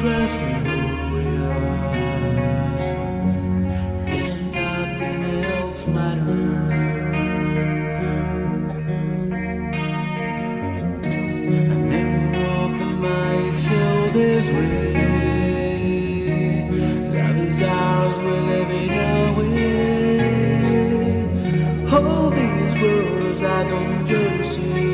trust in who we are, and nothing else matters. I never opened myself this way. Love is ours, we're living away. All these words I don't just say.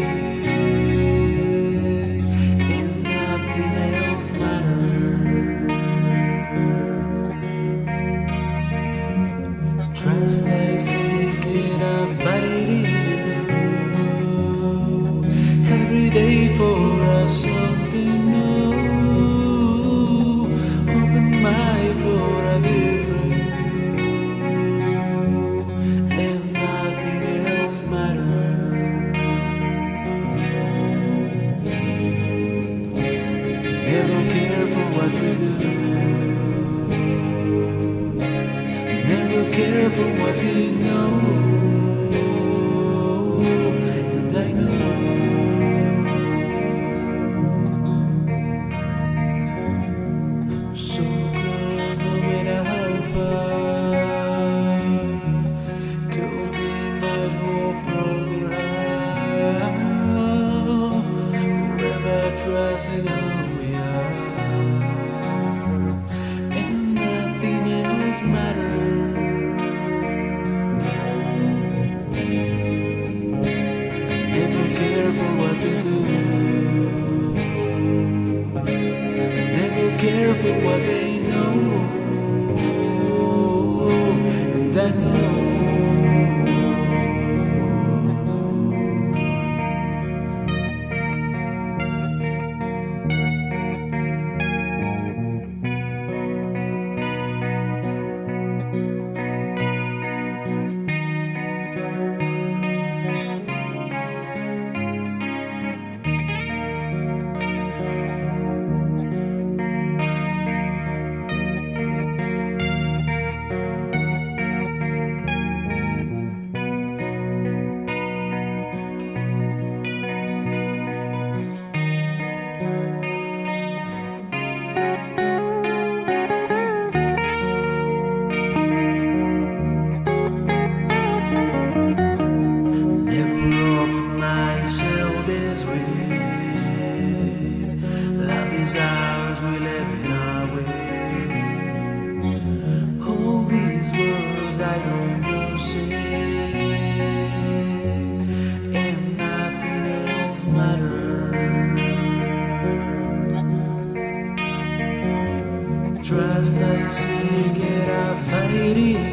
Trust I seek and I'm fighting you every day for us something new. Open my for a different view, and nothing else matters. Never care for what to do. Never care for what they know, and I know. So close, no matter how far, could be much more further out. Forever trusting who we are, and nothing else matters. Never care for what to do. I never care for what they know, and I know. This way, love is ours, we live in our way. All these words I don't just say, and nothing else matters. Trust I seek and I fight it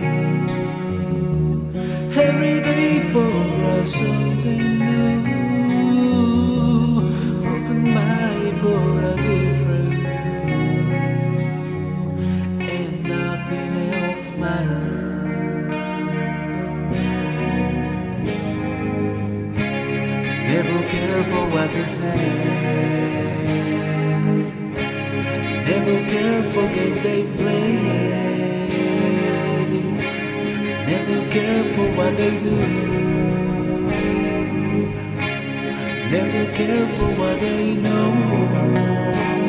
every day for us something new. Open my for a different view, and nothing else matters. Never care for what they say. Never care for games they play. Never care for what they do. Never care for what they know.